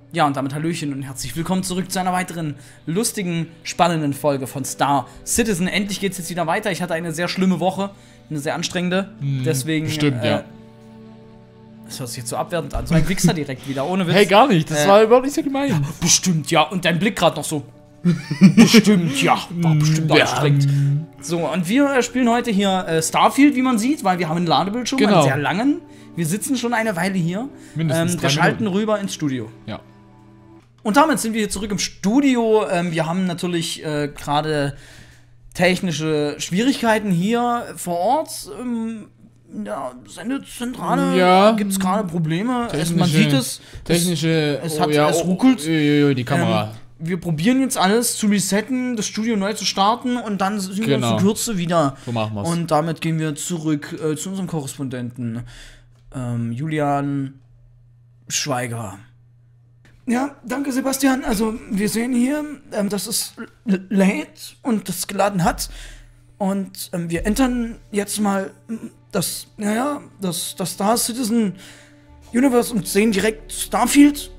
Ja, und damit Hallöchen und herzlich willkommen zurück zu einer weiteren lustigen, spannenden Folge von Star Citizen. Endlich geht's jetzt wieder weiter. Ich hatte eine sehr schlimme Woche, eine sehr anstrengende. Deswegen. Bestimmt, ja. Das hört sich jetzt so abwertend an. So ein Wichser direkt wieder, ohne Witz. Hey, gar nicht. Das war überhaupt nicht so gemein. Ja, bestimmt, ja. Und dein Blick gerade noch so. Bestimmt, ja. War bestimmt anstrengend. So, und wir spielen heute hier Starfield, wie man sieht, weil wir haben einen Ladebildschirm, einen sehr langen. Wir sitzen schon eine Weile hier. Mindestens wir schalten rüber ins Studio. Ja. Und damit sind wir hier zurück im Studio. Wir haben natürlich gerade technische Schwierigkeiten hier vor Ort. In der Sendezentrale gibt es gerade Probleme. Man sieht es. Es ruckelt. Die Kamera. Wir probieren jetzt alles zu resetten, das Studio neu zu starten und dann sind wir in Kürze wieder. So machen wir's. Und damit gehen wir zurück zu unserem Korrespondenten Julian Schweiger. Ja, danke Sebastian. Also wir sehen hier, dass es lädt und das geladen hat. Und wir entern jetzt mal das Star Citizen Universe und sehen direkt Starfield.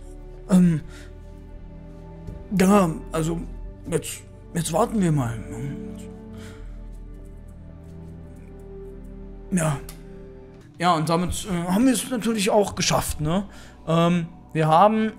Ja, also jetzt warten wir mal. Ja, und damit haben wir es natürlich auch geschafft, ne? Wir haben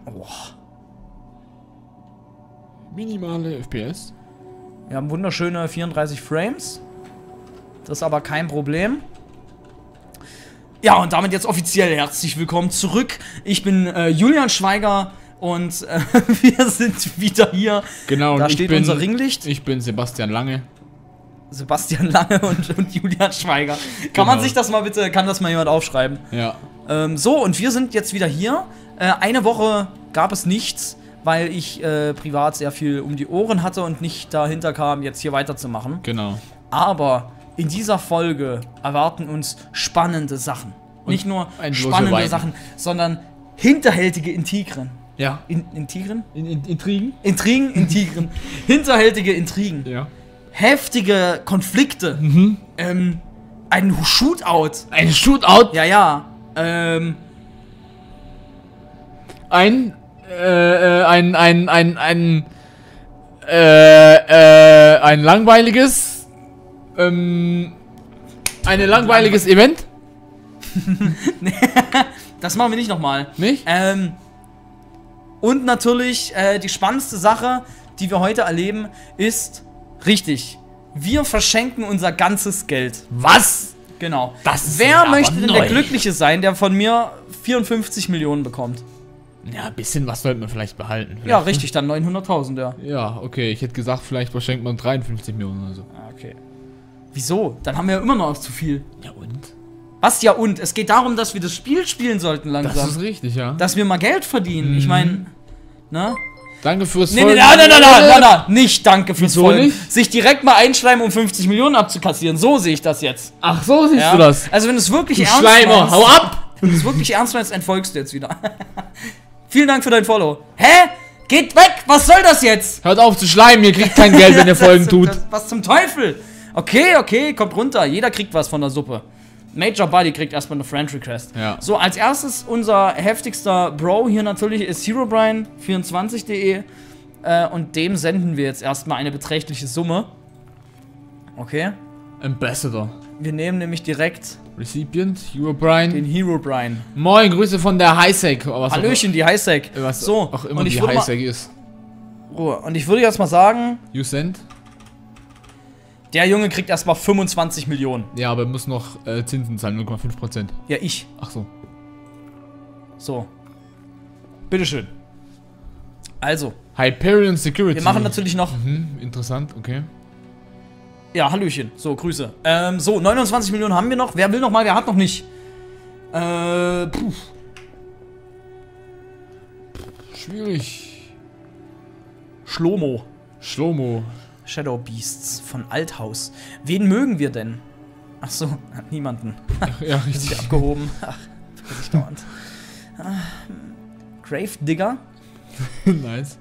minimale FPS. Wir haben wunderschöne 34 Frames. Das ist aber kein Problem. Ja, und damit jetzt offiziell herzlich willkommen zurück. Ich bin Julian Schweiger und wir sind wieder hier. Genau, da steht unser Ringlicht. Ich bin Sebastian Lange. Sebastian Lange und Julian Schweiger. Kann man sich das mal bitte, kann das mal jemand aufschreiben? Ja. So, und wir sind jetzt wieder hier. Eine Woche gab es nichts, weil ich privat sehr viel um die Ohren hatte und nicht dahinter kam, jetzt hier weiterzumachen. Genau. Aber in dieser Folge erwarten uns spannende Sachen. Und nicht nur spannende Sachen, sondern hinterhältige Intrigen. Ja. Intrigen? Intrigen? Intrigen. Hinterhältige Intrigen. Ja. Heftige Konflikte. Ein Shootout. Ein Shootout? Ja. Ein langweiliges langweiliges Event? Das machen wir nicht nochmal. Nicht? Und natürlich die spannendste Sache, die wir heute erleben, ist richtig. Wir verschenken unser ganzes Geld. Was? Genau. Wer möchte denn der Glückliche sein, der von mir 54 Millionen bekommt? Ja, ein bisschen was sollte man vielleicht behalten. Ja, richtig, dann 900.000, ja. Ja, okay, ich hätte gesagt, vielleicht verschenkt man 53 Millionen oder so. Okay. Wieso? Dann haben wir ja immer noch zu viel. Ja und? Was ja und? Es geht darum, dass wir das Spiel spielen sollten langsam. Das ist richtig, ja. Dass wir mal Geld verdienen. Ich meine, ne? Danke fürs Folgen. Nicht danke fürs Folgen. Nicht? Sich direkt mal einschleimen, um 50 Millionen abzukassieren. So sehe ich das jetzt. Ach, so siehst du das. Also wenn du es wirklich ernst meinst, hau ab! Wenn du es wirklich ernst meinst, entfolgst du jetzt wieder. Vielen Dank für dein Follow. Hä? Geht weg! Was soll das jetzt? Hört auf zu schleimen, ihr kriegt kein Geld, wenn ihr Folgen tut. Was zum Teufel? Okay, kommt runter. Jeder kriegt was von der Suppe. Major Buddy kriegt erstmal eine Friend Request. Ja. So, als erstes unser heftigster Bro hier natürlich ist herobrine24.de und dem senden wir jetzt erstmal eine beträchtliche Summe. Okay. Ambassador. Wir nehmen nämlich direkt Recipient, Herobrine. Den Herobrine. Moin, Grüße von der Highsec. Hallöchen, die Highsec. Was so, auch immer die Highsec ist. Ruhe. Und ich würde jetzt mal sagen... You send? Der Junge kriegt erstmal 25 Millionen. Ja, aber er muss noch Zinsen zahlen, 0,5%. Ja, ich. Ach so. So. Bitteschön. Also. Hyperion Security. Wir machen natürlich noch... interessant, okay. Ja, Hallöchen. So, Grüße. So, 29 Millionen haben wir noch. Wer will noch mal? Wer hat noch nicht? Schwierig. Schlomo. Shadow Beasts von Althaus. Wen mögen wir denn? Ach so, niemanden. Ach, ja, richtig. Abgehoben. Ach, vergesse ich dauernd. Grave Digger. Nice.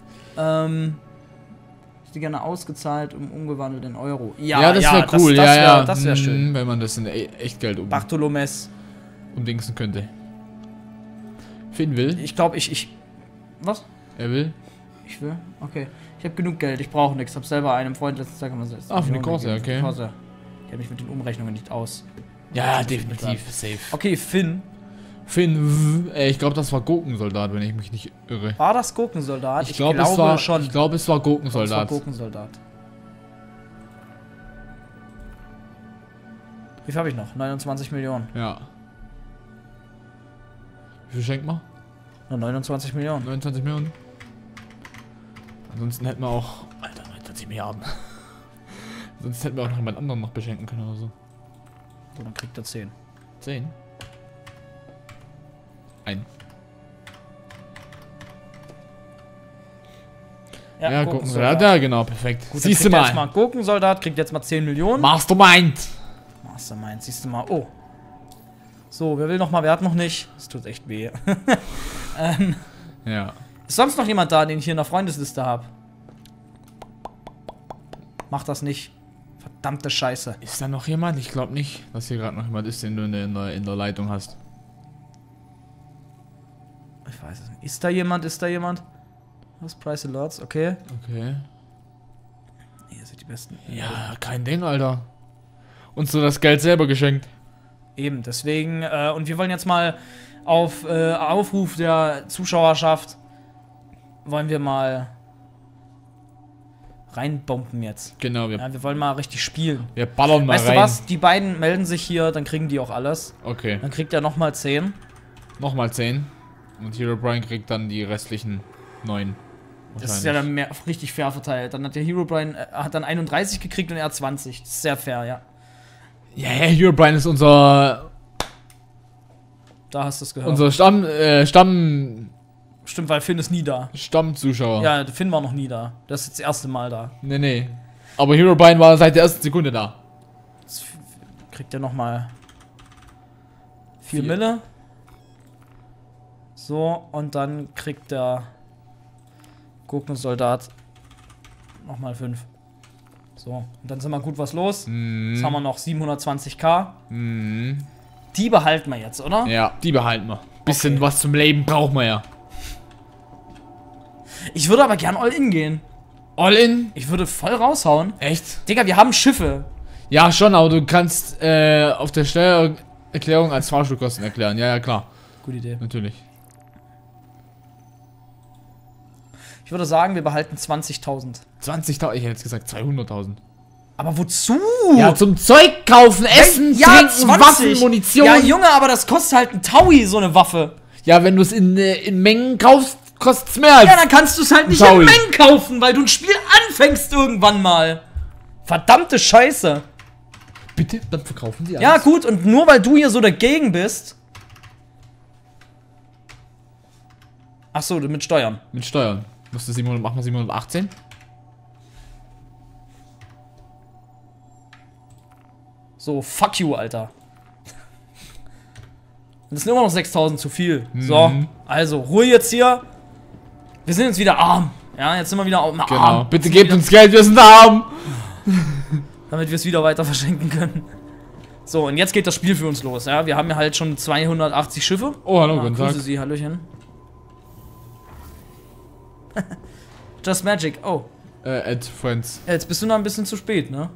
Ich hätte gerne ausgezahlt, umgewandelt in Euro. Ja, das wäre cool. Das wäre schön. Wenn man das in Echtgeld Bartholomäs. Umdingsen könnte. Finden will. Ich glaube, Was? Er will? Ich will? Okay. Ich habe genug Geld, ich brauche nichts. Hab selber einem Freund letztes Tag immer gesagt. Ah, für die Corsair, okay. Corsair. Ich kenne mich mit den Umrechnungen nicht aus. Ja, definitiv. Safe. Okay, Finn. Ich glaube, das war Gurkensoldat, wenn ich mich nicht irre. War das Gurkensoldat? Ich glaube, es war schon. Ich glaube, es war Gurkensoldat. Wie viel habe ich noch? 29 Millionen. Ja. Wie viel schenkt man? Nur 29 Millionen. 29 Millionen. Ansonsten hätten wir auch... Alter, 29 Milliarden. Sonst hätten wir auch noch jemand anderen noch beschenken können oder so. So, dann kriegt er 10. 10? Ein. Ja, Gurkensoldat. Ja, genau, perfekt. Gut, siehst du mal. Gurkensoldat kriegt jetzt mal 10 Millionen. Mastermind. Mastermind, siehst du mal. Oh. So, wer will noch mal? Wer hat noch nicht? Das tut echt weh. Ja. Ist sonst noch jemand da, den ich hier in der Freundesliste habe? Mach das nicht. Verdammte Scheiße. Ist da noch jemand? Ich glaube nicht, dass hier gerade noch jemand ist, den du in der Leitung hast. Ich weiß es nicht. Ist da jemand? Ist da jemand? Was? Price Alerts? Okay. Okay. Ihr seid die Besten. Ja, kein Ding, Alter. Uns so das Geld selber geschenkt. Eben, deswegen, und wir wollen jetzt mal auf Aufruf der Zuschauerschaft wollen wir mal reinbomben jetzt. Genau, wir wollen mal richtig spielen. Wir ballern mal rein. Weißt du was? Die beiden melden sich hier, dann kriegen die auch alles. Okay. Dann kriegt er nochmal 10. Nochmal 10. Und Herobrine kriegt dann die restlichen 9. Das ist ja dann richtig fair verteilt. Dann hat der Herobrine hat dann 31 gekriegt und er hat 20. Das ist sehr fair, ja. Ja, Herobrine ist unser... Da hast du es gehört. Unser Stamm... Stimmt, weil Finn ist nie da. Stammzuschauer. Ja, Finn war noch nie da. Das ist jetzt das erste Mal da. Nee. Aber Herobrine war seit der ersten Sekunde da. Jetzt kriegt er nochmal 4 Mille. So, und dann kriegt der Gurkensoldat nochmal 5. So, und dann sind wir gut was los. Jetzt haben wir noch 720.000. Die behalten wir jetzt, oder? Ja, die behalten wir. Bisschen was zum Leben brauchen wir ja. Ich würde aber gern All-In gehen. All-In? Ich würde voll raushauen. Echt? Digga, wir haben Schiffe. Ja, schon, aber du kannst auf der Steuererklärung als Fahrstuhlkosten erklären. Ja, ja, klar. Gute Idee. Natürlich. Ich würde sagen, wir behalten 20.000. 20.000? Ich hätte jetzt gesagt 200.000. Aber wozu? Ja, zum Zeug kaufen, Essen, trinken, Waffen, Munition. Ja, Junge, aber das kostet halt ein Taui, so eine Waffe. Ja, wenn du es in Mengen kaufst, kostet es mehr als... Ja, dann kannst du es halt nicht in Mengen kaufen, weil du ein Spiel anfängst irgendwann mal. Verdammte Scheiße. Bitte? Dann verkaufen sie alles. Ja, gut, und nur weil du hier so dagegen bist... Achso, mit Steuern. Mit Steuern. Musst du machen wir 718? So, fuck you, Alter. Das sind immer noch 6.000 zu viel. So, also, Ruhe jetzt hier. Wir sind jetzt wieder arm. Ja, jetzt sind wir wieder arm. Genau. Bitte gebt uns Geld, wir sind arm. Damit wir es wieder weiter verschenken können. So, und jetzt geht das Spiel für uns los. Ja, wir haben ja halt schon 280 Schiffe. Oh, hallo, guten Tag. Grüße Sie, hallöchen. Just Magic, oh. Add Friends. Jetzt bist du noch ein bisschen zu spät, ne?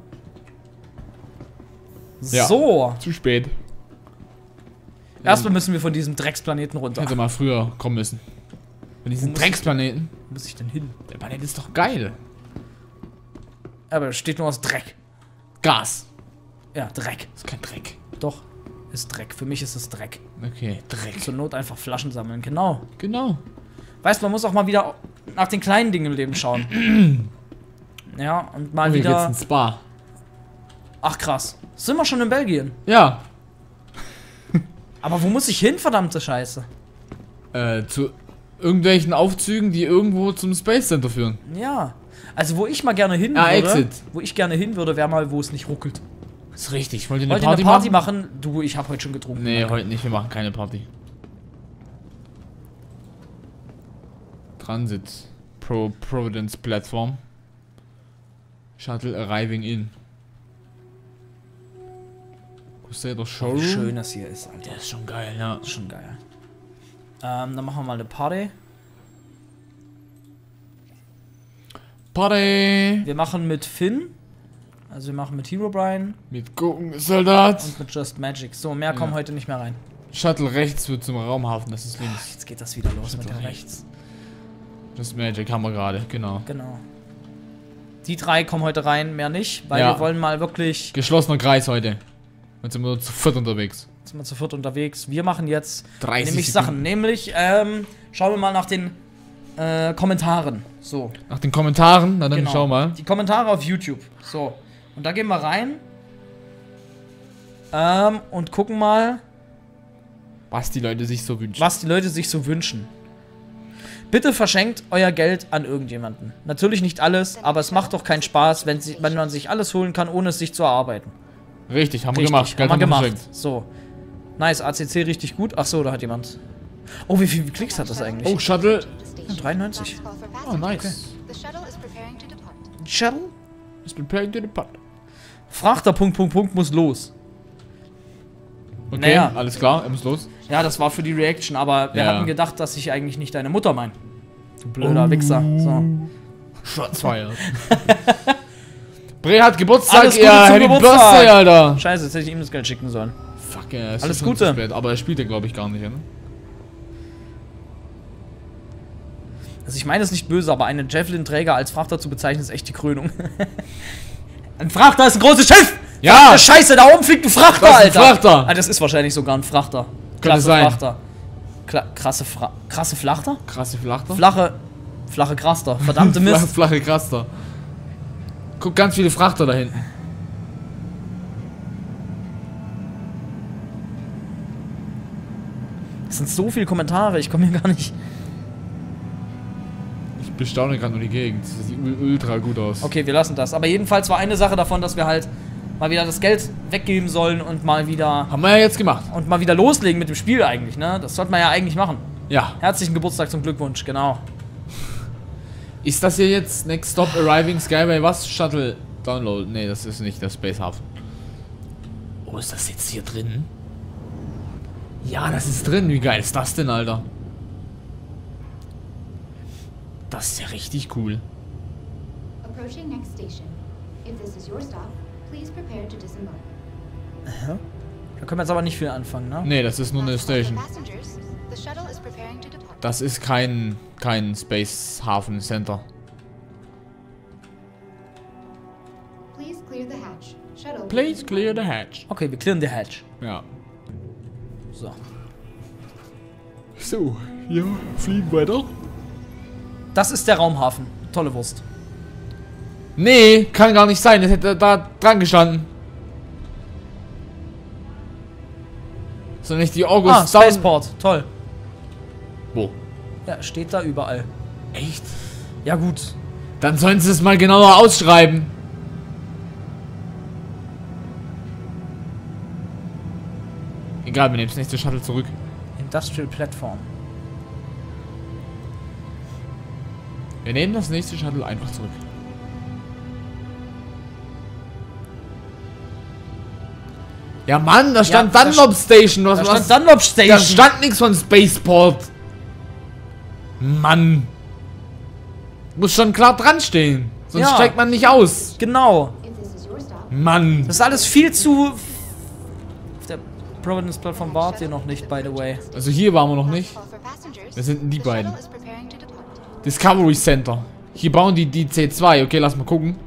Ja, so. zu spät. Erstmal müssen wir von diesem Drecksplaneten runter. Hätte mal früher kommen müssen. Von diesem Drecksplaneten. Wo muss ich denn hin? Der Planet ist doch geil. Aber es steht nur aus Dreck. Gas. Ja, Dreck. Das ist kein Dreck. Doch, ist Dreck. Für mich ist es Dreck. Okay, Dreck. Zur Not einfach Flaschen sammeln, genau. Genau. Weißt du, man muss auch mal wieder nach den kleinen Dingen im Leben schauen. Ja, und mal hier wieder... geht's ins Spa. Ach krass. Sind wir schon in Belgien? Ja. Aber wo muss ich hin, verdammte Scheiße? Zu irgendwelchen Aufzügen, die irgendwo zum Space Center führen. Ja. Also wo ich mal gerne hin würde... Exit. Wo ich gerne hin würde, wäre mal, wo es nicht ruckelt. Das ist richtig. Wollt ihr eine Party machen? Du, ich habe heute schon getrunken. Nee, heute nicht. Wir machen keine Party. Transit. Providence Platform. Shuttle arriving in. Crusader Showroom. Wie schön das hier ist, Alter. Der ist schon geil, ja. Das ist schon geil. Dann machen wir mal eine Party. Party! Wir machen mit Finn. Also wir machen mit Herobrine. Mit Gurkensoldat. Und mit Just Magic. So, mehr kommen heute nicht mehr rein. Shuttle rechts wird zum Raumhafen, das ist links. Jetzt geht das wieder los Shuttle mit dem rechts. Just Magic haben wir gerade, genau. Genau. Die 3 kommen heute rein, mehr nicht, weil Ja. wir wollen mal wirklich... Geschlossener Kreis heute. Jetzt sind wir zu viert unterwegs. Sind wir zu viert unterwegs. Wir machen jetzt 30 nämlich Sekunden. Sachen. Nämlich, schauen wir mal nach den Kommentaren. So. Nach den Kommentaren, na dann Genau. schau mal. Die Kommentare auf YouTube. So. Und da gehen wir rein. Und gucken mal, Was die Leute sich so wünschen. was die Leute sich so wünschen. Bitte verschenkt euer Geld an irgendjemanden. Natürlich nicht alles, aber es macht doch keinen Spaß, wenn man sich alles holen kann, ohne es sich zu erarbeiten. Richtig, haben wir Richtig, gemacht. Geld haben wir gemacht. verschenkt. So. Nice, ACC richtig gut. Ach so, da hat jemand. Oh, wie viele Klicks hat das eigentlich? Oh, Shuttle. 93. Oh, nice. Shuttle? Is preparing to depart. Frachter Punkt muss los. Okay, Naja. alles klar, er muss los. Ja, das war für die Reaction, aber wir Ja. hatten gedacht, dass ich eigentlich nicht deine Mutter meine. Du blöder Wichser. So. Shotsfire. Bre hat Geburtstag, Alles Gute ja, zum Happy Geburtstag. Birthday, Alter. Scheiße, jetzt hätte ich ihm das Geld schicken sollen. Fuck, ja, ist Alles schon Gute. zu spät, aber er spielt ja, glaube ich, gar nicht, ne? Also ich meine es nicht böse, aber einen Javelin-Träger als Frachter zu bezeichnen, ist echt die Krönung. Ein Frachter ist ein großes Schiff! Ja! Verdammte Scheiße, da oben fliegt ein Frachter, Das ist ein Alter! Frachter. Ah, das ist wahrscheinlich sogar ein Frachter. Könnte sein. Frachter. Krasse Flachter? Krasse Flachter. Flache Kraster. Verdammte Mist. Flache Kraster. Guck, ganz viele Frachter da hinten. Es sind so viele Kommentare, ich komme hier gar nicht... Ich bestaune gerade nur die Gegend. Das sieht ultra gut aus. Okay, wir lassen das. Aber jedenfalls war eine Sache davon, dass wir halt mal wieder das Geld weggeben sollen und mal wieder Haben wir ja jetzt gemacht. loslegen mit dem Spiel eigentlich, ne? Das sollte man ja eigentlich machen. Ja. Herzlichen Geburtstag zum Glückwunsch, genau. Ist das hier jetzt Next Stop Arriving Skyway was? Shuttle Download? Nee, das ist nicht der Space Hafen. Oh, ist das jetzt hier drin? Ja, das ist drin. Wie geil ist das denn, Alter? Das ist ja richtig cool. Approaching next station. If this is your stop, please prepare to disembark. Da können wir jetzt aber nicht viel anfangen, ne? Nee, das ist nur eine Station. Passengers, the shuttle is preparing to depart. Das ist kein Space Hafen Center. Please clear the hatch. Shuttle. Please clear the hatch. Okay, wir clearen die Hatch. Ja. So. So, ja, fliegen weiter. Das ist der Raumhafen. Tolle Wurst. Nee, kann gar nicht sein. Das hätte da dran gestanden. So nicht die August Ah, Spaceport. Toll. Wo? Ja, steht da überall. Echt? Ja, gut. Dann sollen sie es mal genauer ausschreiben. Egal, wir nehmen das nächste Shuttle zurück. Industrial Platform. Wir nehmen das nächste Shuttle einfach zurück. Ja, Mann, da stand Ja, Dunlop Station. Da stand Dunlop Station. Da stand nichts von Spaceport. Mann. Muss schon klar dran stehen. Sonst Ja. steigt man nicht aus. Genau. If this is your stop, Mann. Das ist alles viel zu... Auf der Providence Plattform wart ihr noch nicht, by the way. Also hier waren wir noch nicht. call for passengers. Wer sind denn die The beiden? shuttle is preparing to depart. Discovery Center. Hier bauen die C2. Okay, lass mal gucken.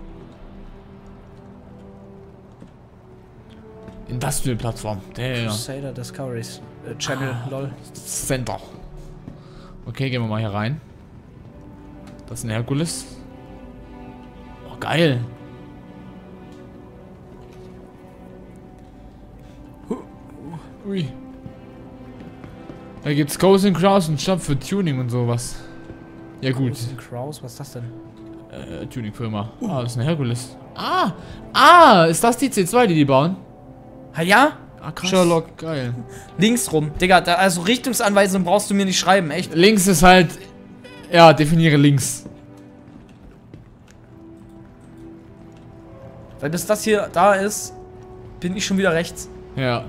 Industrial Plattform. Der Crusader Discoveries Channel, lol. Center. Okay, gehen wir mal hier rein. Das ist ein Herkules. Oh, geil. Ui. Da gibt's Coast and Crows und Shop für Tuning und sowas. Ja gut. Kraus, was ist das denn? Tuning-Firma. Ah, das ist ein Herkules. Ah, ist das die C2, die bauen? Ha ja? Ah, krass. Sherlock. Geil. Links rum. Digga, also Richtungsanweisung brauchst du mir nicht schreiben, echt. Links ist halt... Ja, definiere links. Weil bis das hier da ist, bin ich schon wieder rechts. Ja.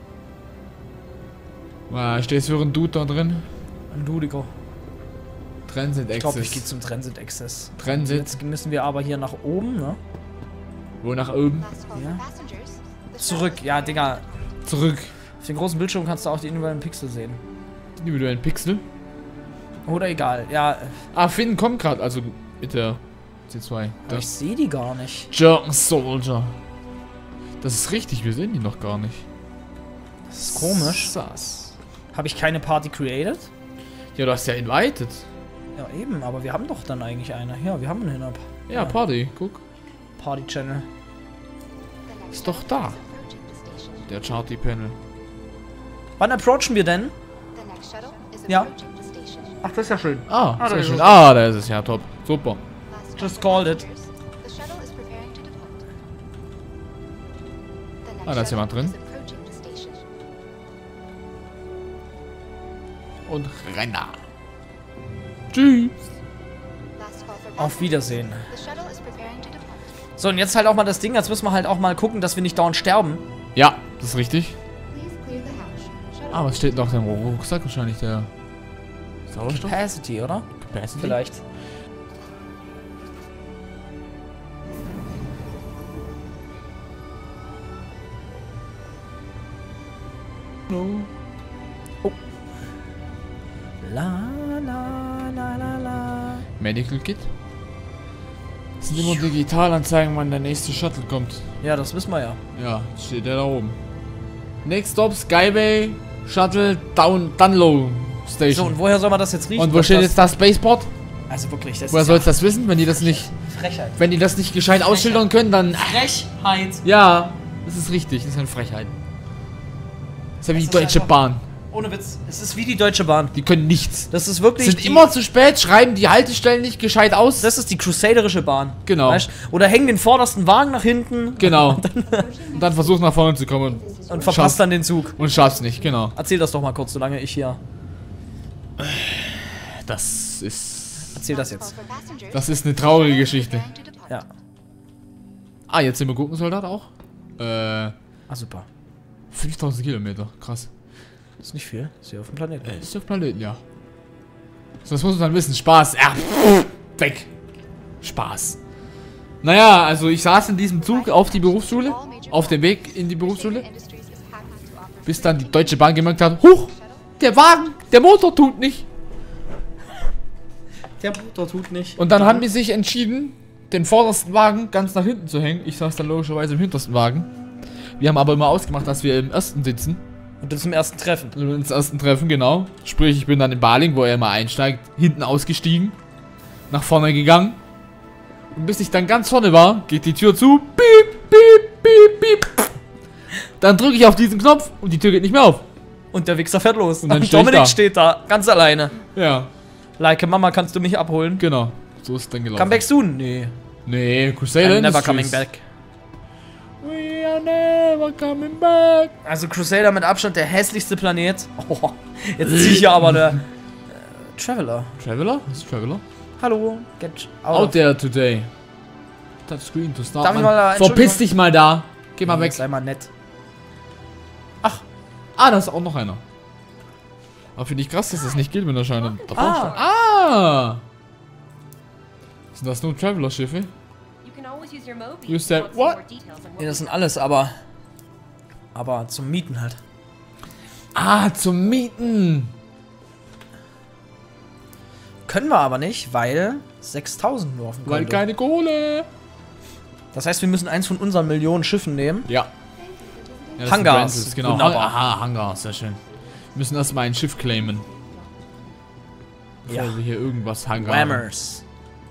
Stehst du für einen Dude da drin? Ein Ludiger. Transit Ich glaube, ich Access. gehe zum Transit Access. Transit. Jetzt müssen wir aber hier nach oben, ne? Wo nach oben? Last call Ja. for passengers. The Zurück. Ja, Digga. Zurück. Auf dem großen Bildschirm kannst du auch die individuellen Pixel sehen. Individuellen Pixel. Oder egal. Ja, Ah, Finn kommt gerade, also mit der C2. aber ich sehe die gar nicht. German Soldier. Das ist richtig, wir sehen die noch gar nicht. Das ist komisch. Sass. Habe ich keine Party created? Ja, du hast ja invited. Ja, eben, aber wir haben doch dann eigentlich eine. Ja, wir haben eine Hinab. Ja, Party, guck. Party Channel. The next Ist doch shuttle da. is approaching the station. Der Charty-Panel. Wann approachen wir denn? The next shuttle is Ja. approaching the station. Ach, das ist ja schön. Ah, da sehr ist schön. es. Ah, da ist es ja, top. Super. Last Just call for called it. passengers. The shuttle is preparing to depart. The next Ah, da ist jemand shuttle drin. is approaching the station. Und Renner. Tschüss. Last call for Auf passengers. Wiedersehen. The shuttle is preparing to depart. So, und jetzt halt auch mal das Ding. Jetzt müssen wir halt auch mal gucken, dass wir nicht dauernd sterben. Ja, das ist richtig. Please clear the hatch. Shuttle Ah, was steht noch im Rucksack? Wahrscheinlich der Sauerstoff? Capacity, oder? Capacity? Vielleicht. No. La, la, la, la, la. Medical Kit? Das sind immer Digitalanzeigen, wann der nächste Shuttle kommt. Ja, das wissen wir ja. Ja, steht der da oben. Next Stop Skybay Shuttle Dunlow So, Station. und woher soll man das jetzt riechen? Und wo dass steht das- jetzt da Spaceport? Also wirklich, das Woher ist sollst du das wissen, wenn die das nicht, Frechheit. wenn die das nicht gescheit ausschildern können, dann Frechheit. ja, das ist richtig, das ist eine Frechheit. Das ist ja wie die Das ist Deutsche einfach- Bahn. Ohne Witz. Es ist wie die Deutsche Bahn. Die können nichts. Das ist wirklich. Sind die, immer zu spät, schreiben die Haltestellen nicht gescheit aus. Das ist die crusaderische Bahn. Genau. Weißt? Oder hängen den vordersten Wagen nach hinten Genau. Und dann versucht nach vorne zu kommen und verpasst dann den Zug. und schaff's nicht, genau. Erzähl das doch mal kurz, solange ich hier. Das ist. Erzähl das Last jetzt. call for passengers. Das ist eine traurige Geschichte. Preparing to depart. Ja. Ah, jetzt sind wir Gurkensoldat auch. Ah, super. 5000 Kilometer. Krass. Das ist nicht viel. Ist hier auf dem Planeten. Ist auf Planeten, ja. So, das muss man dann wissen. Spaß. Ja, weg. Spaß. Naja, also ich saß in diesem Zug auf die Berufsschule. Auf dem Weg in die Berufsschule. Industries is happy to offer Bis dann die Deutsche Bahn gemerkt hat, huch, der Wagen, der Motor tut nicht. Der Motor tut nicht. Und dann haben die sich entschieden, den vordersten Wagen ganz nach hinten zu hängen. Ich saß dann logischerweise im hintersten Wagen. Wir haben aber immer ausgemacht, dass wir im ersten sitzen. Und das zum ersten Treffen. Also ins ersten Treffen, genau. Sprich, ich bin dann in Baling, wo er immer einsteigt, hinten ausgestiegen, nach vorne gegangen. Und bis ich dann ganz vorne war, geht die Tür zu. Piep, piep, piep, piep. Dann drücke ich auf diesen Knopf und die Tür geht nicht mehr auf. Und der Wichser fährt los. Und dann steh ich Dominik da. steht da, ganz alleine. Ja, Like, Mama, kannst du mich abholen? genau. So ist es dann gelaufen. Come back soon? Nee. Nee, Crusader I'm never Industries. coming back. We are never coming back. Also Crusader mit Abstand der hässlichste Planet. Oh, jetzt zieh ich hier aber der Traveler. Traveler? Was ist Traveler? Hallo, get Out there today. Touchscreen to start. Darf ich Mann. mal, Verpiss dich mal da. Geh mal weg. Sei mal nett. Ah, da ist auch noch einer. Aber finde ich krass, dass das nicht gilt mit der Scheine. Ah. Sind das nur Traveler-Schiffe? You can always use your Mobi. You if said want some what? more details on Nee, das sind alles, aber zum Mieten halt. Ah, zum Mieten. Können wir aber nicht, weil 6000 nur auf dem Weil Konto. keine Kohle. Das heißt, wir müssen eins von unseren Millionen Schiffen nehmen. Ja. Ja, das Hangars. sind Rentals, genau. Wunderbar. Aha, Hangars, sehr schön. Wir müssen erstmal ein Schiff claimen. Bevor Ja. wir hier irgendwas hangaren. Wammers.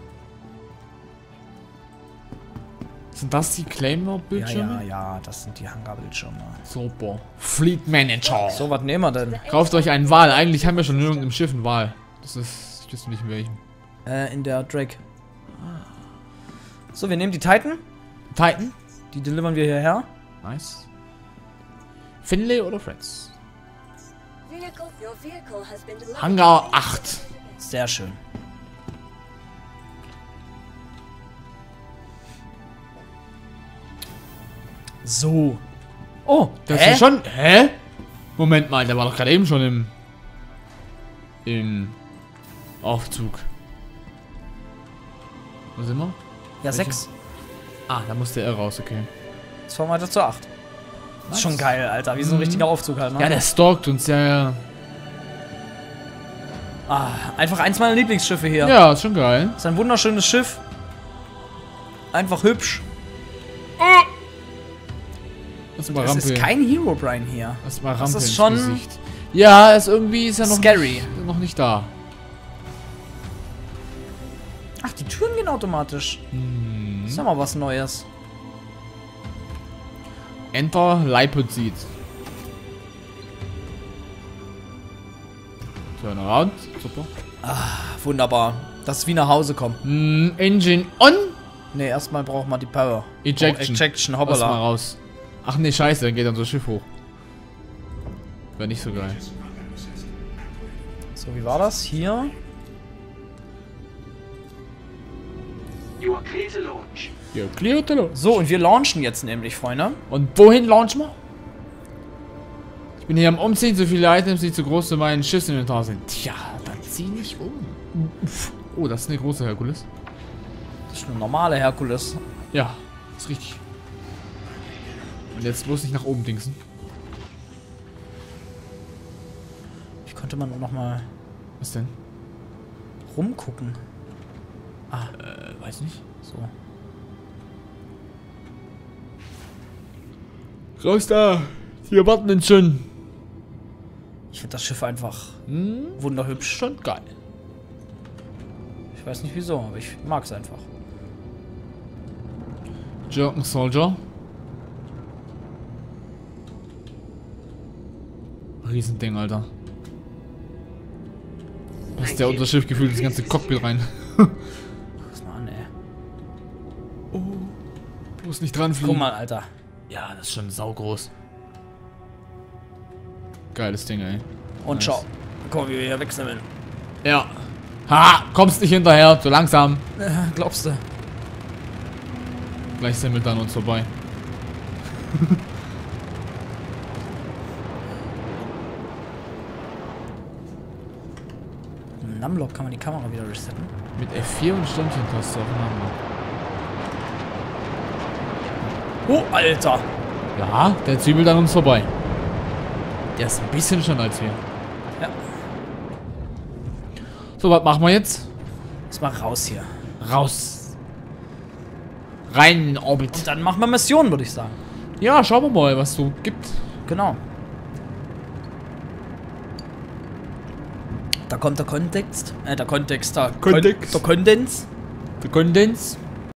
Sind das die Ja, Claimer-Bildschirme? ja, das sind die Hangarbildschirme. Super. Fleet Manager. So, was nehmen wir denn? Kauft euch einen Wal. Eigentlich haben wir schon in irgendeinem Schiff einen Wal. Das ist, ich weiß nicht in welchem. In der Drake. So, wir nehmen die Titan. Titan. Die delivern wir hierher. Nice. Finlay oder Friends? Your vehicle has been delivered. Hangar 8. Sehr schön. So. Oh, Das ist ja schon. Hä? Moment mal, der war doch gerade eben schon im Aufzug. Wo sind wir? Ja, Welche? 6. Ah, da musste er raus, okay. Jetzt fahren wir weiter zu 8. Das ist schon geil, Alter. Wie so ein richtiger Aufzug halt, ne? Ja, der stalkt uns, ja. Ah, einfach eins meiner Lieblingsschiffe hier. Ja, ist schon geil. Ist ein wunderschönes Schiff. Einfach hübsch. Erstmal Es Rampe. ist kein Herobrine hier. Erstmal Das Rampe ist ins schon Gesicht. Ja, irgendwie ist er noch scary. noch nicht da. Ach, die Türen gehen automatisch. Das ist ja mal was Neues. Enter Leipzig. Turn around. Super. Wunderbar. Das ist wie nach Hause kommen. Engine on. Ne, erstmal braucht man die Power. Ejection. Ejection, Lass mal hoppala. raus. Ach nee, scheiße, dann geht unser Schiff hoch. Wäre nicht so geil. So, wie war das? Hier. You are clear to launch. Ja, clear the launch. So, und wir launchen jetzt nämlich, Freunde. Und wohin launchen wir? Ich bin hier am Umziehen, so viele Items, die zu groß für meinen Schiffsinventar sind. Tja, dann zieh nicht um. Oh, das ist eine große Herkules. Das ist eine normale Herkules. Ja, ist richtig. Und jetzt bloß nicht nach oben dingsen. Wie könnte man noch mal Was denn? rumgucken? Weiß nicht. So. Raus da! Die erwarten uns schon. Ich finde das Schiff einfach wunderhübsch. Schon geil. Ich weiß nicht wieso, aber ich mag es einfach. Jerken Soldier. Riesending, Alter. Passt der unser Schiff gefühlt ins ganze Cockpit rein. Guck's mal an, ey. Bloß nicht dran fliegen. Guck mal, Alter. Ja, das ist schon saugroß. Geiles Ding, ey. Und Nice. schau. Guck mal, wie wir hier wechseln. Ja. Ha! Kommst nicht hinterher, zu langsam. Glaubst du? Gleich sind wir dann uns vorbei. Im Numlock kann man die Kamera wieder resetten. Mit F4 und Sternchen-Taste aufeinander. Oh, Alter! Ja, der zwiebelt an uns vorbei. Der ist ein bisschen schneller als wir. Ja. So, was machen wir jetzt? Lass mal raus hier. Raus. Rein in den Orbit. Und dann machen wir Missionen, würde ich sagen. Ja, schauen wir mal, was so gibt. Genau. Da kommt der Kontext. Der Kondens. Der Kondens.